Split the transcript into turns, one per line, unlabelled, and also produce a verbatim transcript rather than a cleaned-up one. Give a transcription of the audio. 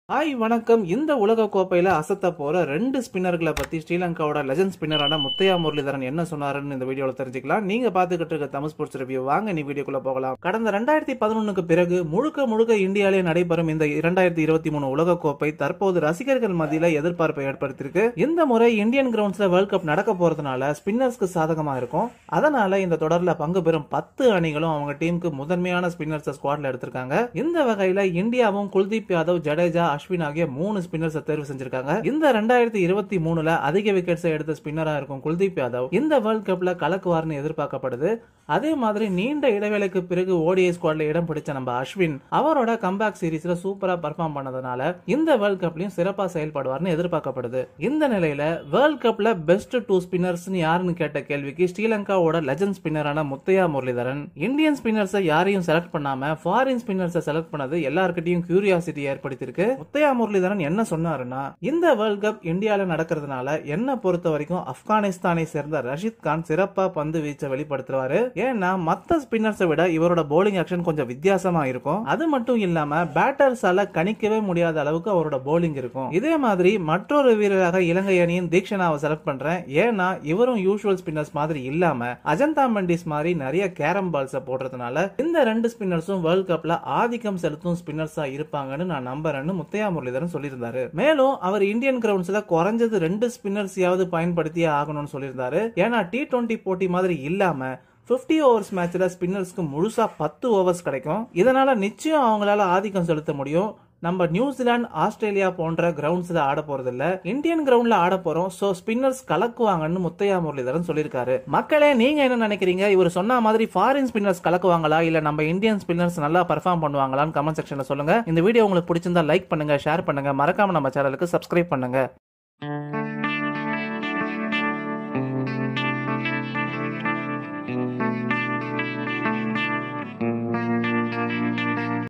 Hi வணக்கம். இந்த உலக கோப்பையில அசத்த போற ரெண்டு ஸ்பின்னர்களை பத்தி ஸ்ரீலங்காவோட லெஜண்ட் ஸ்பின்னரான முத்தையா முரளிதரன் என்ன சொன்னாருன்னு இந்த வீடியோல தெரிஞ்சுக்கலாம். நீங்க பாத்துக்கிட்டு இருக்க தமிழ் ஸ்போர்ட்ஸ் ரிவ்யூ. வாங்க நீ வீடியோக்குள்ள போகலாம். கடந்த ரெண்டாயிரத்தி பதினொன்னுக்கு பிறகு முழுக்க முழுக்க இந்தியாவிலே நடைபெறும் இந்த இரண்டாயிரத்தி இருபத்தி மூணு உலக கோப்பை தற்போது ரசிகர்கள் மத்தியில எதிர்பார்ப்பை ஏற்படுத்தியிருக்கு. இந்த முறை இந்தியன் கிரவுண்ட்ஸ்ல வேர்ல்ட் கப் நடக்க போறதுனால ஸ்பின்னர்ஸ்க்கு சாதகமா இருக்கும். அதனால இந்த தொடர்ல பங்கு பெறும் பத்து அணிகளும் அவங்க டீமுக்கு முதன்மையான ஸ்பின்னர்ஸ் ஸ்குவாட்ல எடுத்திருக்காங்க. இந்த வகையில இந்தியாவும் குல்தீப் யாதவ், ஜடேஜா, அஸ்வின் ஆகிய மூணு ஸ்பின்னர்ஸ் தேர்வு செஞ்சிருக்காங்க. இந்த ரெண்டாயிரத்தி இருபத்தி மூணுல அதிக விக்கெட்ஸ் எடுத்த ஸ்பின்னரா இருக்கும் குல்தீப் யாதவ் இந்த வேர்ல்ட் கப்ல கலக்குவார்னு எதிர்பார்க்கப்படுது. அதே மாதிரி நீண்ட இடைவேளைக்கு பிறகு ஓடிஐ ஸ்குவாட்ல இடம் பிடிச்ச நம்ம அஸ்வின் அவரோட கம்பேக் சீரீஸ்ல சூப்பரா பெர்ஃபார்ம் பண்ணதுனால இந்த வேர்ல்ட் கப்லயும் சிறப்பா செயல்படுவார்னு எதிர்பார்க்கப்படுது. இந்த நிலையில வேர்ல்ட் கப்ல பெஸ்ட் டூ ஸ்பின்னர்ஸ் யாருன்னு கேட்ட கேள்விக்கு ஸ்ரீலங்காவோட லெஜண்ட் ஸ்பின்னரான முத்தையா முரளிதரன் இந்தியன் ஸ்பின்னர்ஸை யாரையும் செலக்ட் பண்ணாம ஃபாரின் ஸ்பின்னர்ஸை செலக்ட் பண்ணது எல்லார்கிட்டயும் கியூரியாசிட்டி ஏற்படுத்தியிருக்கு. முத்தையா முரளிதரன் என்ன சொன்னாருன்னா, இந்த வேர்ல்ட் கப் இந்தியால நடக்கிறதுனால என்ன பொறுத்த வரைக்கும் ஆப்கானிஸ்தானை சேர்ந்த ரஷித் கான் சிறப்பா பந்து வீச்சை வெளிப்படுத்துவாரு. ஏன்னா மத்த ஸ்பின்னர்ஸை விட இவரோட போலிங் ஆக்ஷன் கொஞ்சம் வித்தியாசமா இருக்கும். அது மட்டும் இல்லாம பேட்டர்ஸால கணிக்கவே முடியாத அளவுக்கு அவரோட போலிங் இருக்கும். இதே மாதிரி மற்றொரு வீரராக இலங்கை அணியின் தீக்ஷனாவை செலக்ட் பண்றேன். ஏன்னா இவரும் யூசுவல் ஸ்பின்னர்ஸ் மாதிரி இல்லாம அஜந்தா மெண்டிஸ் மாதிரி நிறைய கேரம் பால்ஸ் போடுறதுனால இந்த ரெண்டு ஸ்பின்னர்ஸும் வேர்ல்ட் கப்ல ஆதிக்கம் செலுத்தும் ஸ்பின்னர்ஸா இருப்பாங்கன்னு நான் நம்புறேன்னு முத்தையா முரளிதரன் சொல்லியிருந்தாரு. மேலும் அவர் இந்தியன் கிரவுண்ட்ஸ்ல குறைஞ்சது ரெண்டு ஸ்பின்னர்ஸையாவது பயன்படுத்தியே ஆகணும்னு சொல்லியிருந்தாரு. ஏன்னா டி டுவெண்டி போட்டி மாதிரி இல்லாம பிப்டி ஓவர்ஸ் மேட்ச்ல ஸ்பின்னர்ஸ்க்கு முழுசா பத்து ஓவர்ஸ் கிடைக்கும். இதனால நிச்சயம் அவங்களால ஆதிக்கம் செலுத்த முடியும். நம்ம நியூசிலாந்து, ஆஸ்திரேலியா போன்ற கிரவுண்ட்ஸ்ல ஆட போறது இல்ல, இந்தியன் கிரவுண்ட்ல ஆட போறோம். சோ ஸ்பின்னர்ஸ் கலக்குவாங்கன்னு முத்தையா முரளிதரன் சொல்லியிருக்காரு. மக்களே, நீங்க என்ன நினைக்கிறீங்க? இவர் சொன்ன மாதிரி ஃபாரின் ஸ்பின்னர்ஸ் கலக்குவாங்களா இல்ல நம்ம இந்தியன் ஸ்பின்னர்ஸ் நல்லா பெர்ஃபார்ம் பண்ணுவாங்களான்னு கமெண்ட் செக்ஷன்ல சொல்லுங்க. இந்த வீடியோ உங்களுக்கு பிடிச்சிருந்தா லைக் பண்ணுங்க, ஷேர் பண்ணுங்க, மறக்காம நம்ம சேனலுக்கு சப்ஸ்கிரைப் பண்ணுங்க.